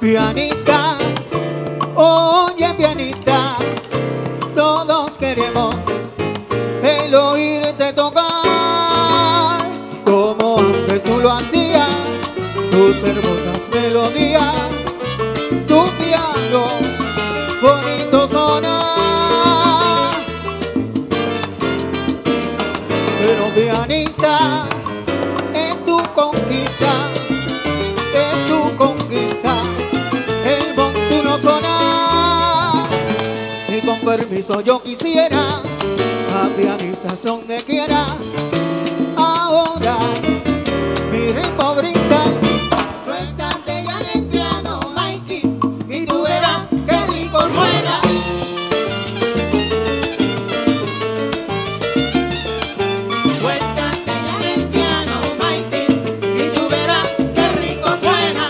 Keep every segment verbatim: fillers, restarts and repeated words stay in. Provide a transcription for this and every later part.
Pianista, oye pianista, todos queremos el oírte tocar como antes tú lo hacías, tus hermosas melodías, tu piano bonito sonar. Pero pianista, es tu conquista, es tu conquista el montuno sonar. Y con permiso yo quisiera a pianistas donde quiera ahora mi ritmo brindar. Suéltate ya en el piano, Mikey, y tú verás qué rico suena. Suéltate ya en el piano, Mikey, y tú verás qué rico suena.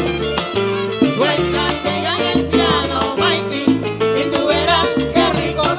Suéltate ya en el piano, Mikey, y tú verás qué rico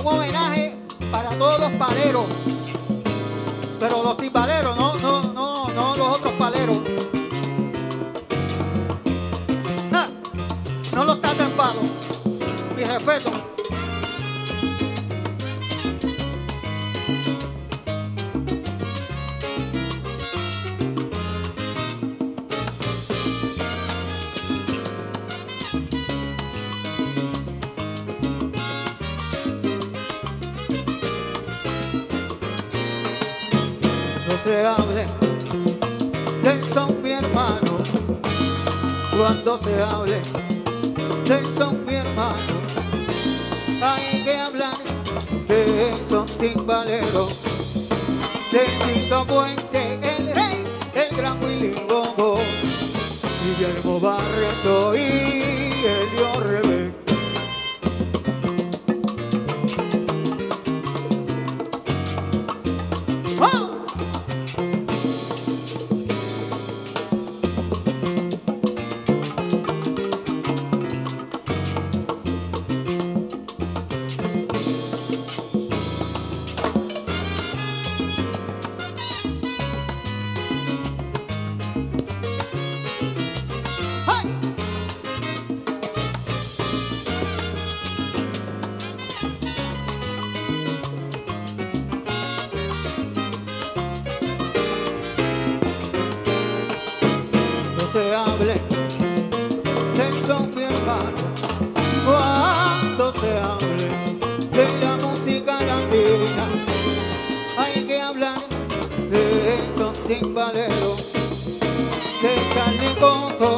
un homenaje para todos los paleros, pero los timbaleros, no, no, no, no los otros paleros. Nah, no los traten palos. Mi respeto. Se hable del son, mi hermano, cuando se hable del son, mi hermano, hay que hablar del son timbalero, de Tito Puente, el rey, el gran Willy Bongo, Guillermo Barreto y Elio Rebe. ¡Oh! Se hable del son, mi hermano, cuando se hable de la música latina, hay que hablar del son timbalero, de Charly Coco